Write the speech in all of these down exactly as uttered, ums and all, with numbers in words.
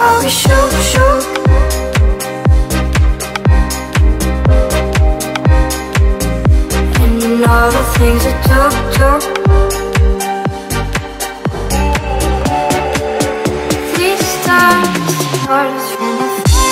how we shoot, shoot. And all the things we took, took. These times taught us from the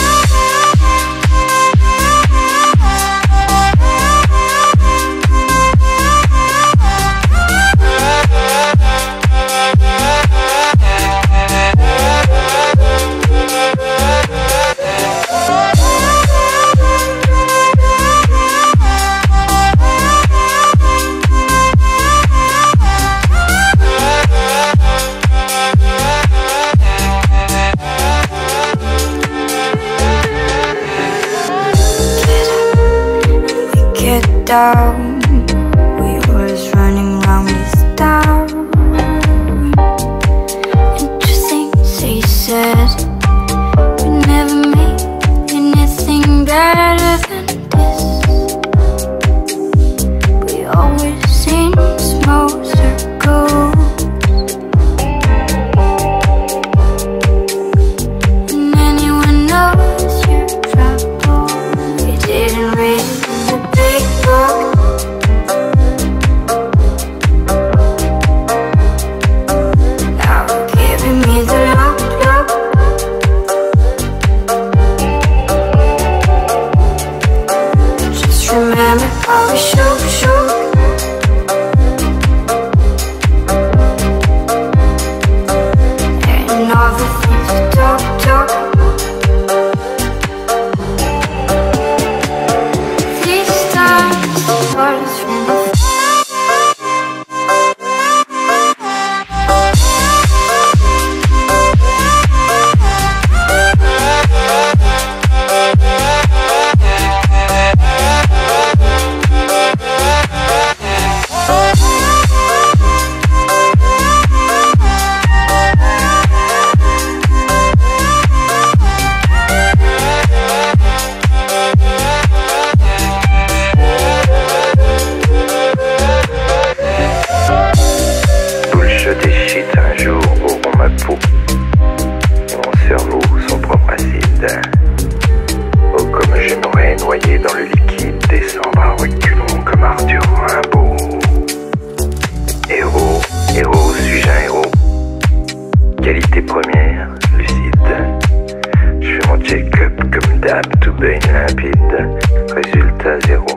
down. We was running round this town. Interesting, so you said we never made anything better than this. We always in small circles, and anyone knows your trouble. We didn't read the big book. Now giving me the look, look. Just remember how we shoot, shoot. And all the things we talk, talk. These times taught us from the oh, comme j'aimerais noyer dans le liquide, descendre à reculons comme Arthur Rimbaud. Héros, héros, suis-je un héros? Qualité première, lucide. Je fais mon check-up comme d'hab, tout baigne limpide. Résultat zéro.